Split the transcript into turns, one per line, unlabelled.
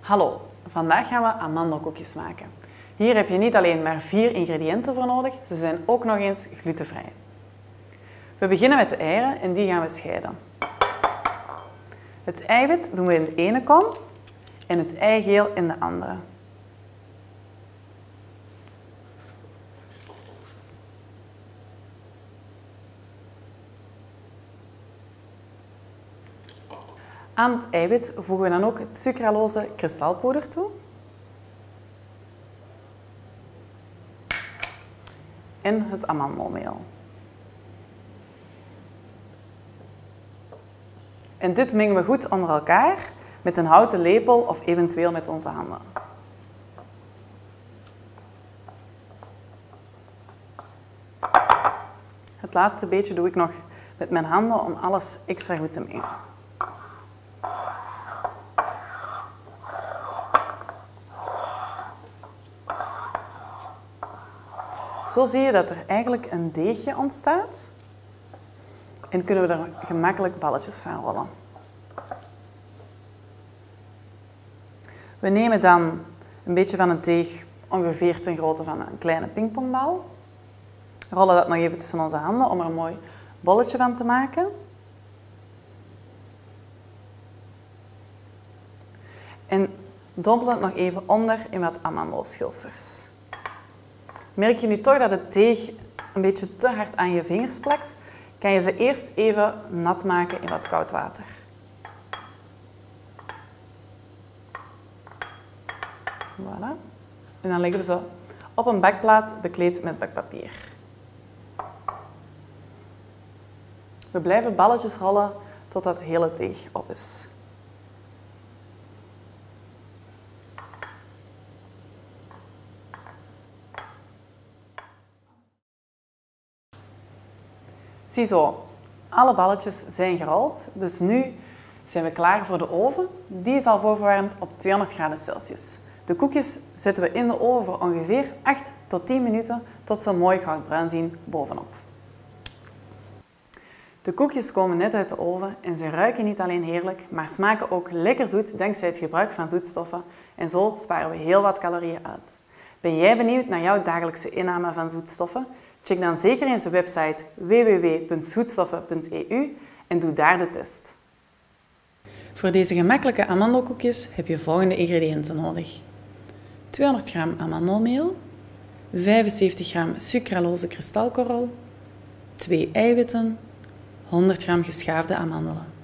Hallo, vandaag gaan we amandelkoekjes maken. Hier heb je niet alleen maar 4 ingrediënten voor nodig, ze zijn ook nog eens glutenvrij. We beginnen met de eieren en die gaan we scheiden. Het eiwit doen we in de ene kom en het eigeel in de andere. Aan het eiwit voegen we dan ook het sucralose kristalpoeder toe. En het amandelmeel. En dit mengen we goed onder elkaar met een houten lepel of eventueel met onze handen. Het laatste beetje doe ik nog met mijn handen om alles extra goed te mengen. Zo zie je dat er eigenlijk een deegje ontstaat en kunnen we er gemakkelijk balletjes van rollen. We nemen dan een beetje van het deeg, ongeveer ten grootte van een kleine pingpongbal. Rollen dat nog even tussen onze handen om er een mooi bolletje van te maken. En dompel het nog even onder in wat amandelschilfers. Merk je nu toch dat het deeg een beetje te hard aan je vingers plakt, kan je ze eerst even nat maken in wat koud water. Voilà. En dan leggen we ze op een bakplaat bekleed met bakpapier. We blijven balletjes rollen totdat het hele deeg op is. Ziezo, alle balletjes zijn gerold, dus nu zijn we klaar voor de oven. Die is al voorverwarmd op 200 graden Celsius. De koekjes zetten we in de oven voor ongeveer 8 tot 10 minuten tot ze mooi goudbruin zien bovenop. De koekjes komen net uit de oven en ze ruiken niet alleen heerlijk, maar smaken ook lekker zoet dankzij het gebruik van zoetstoffen en zo sparen we heel wat calorieën uit. Ben jij benieuwd naar jouw dagelijkse inname van zoetstoffen? Check dan zeker eens de website www.zoetstoffen.eu en doe daar de test. Voor deze gemakkelijke amandelkoekjes heb je volgende ingrediënten nodig. 200 gram amandelmeel, 75 gram sucralose kristalkorrel, 2 eiwitten, 100 gram geschaafde amandelen.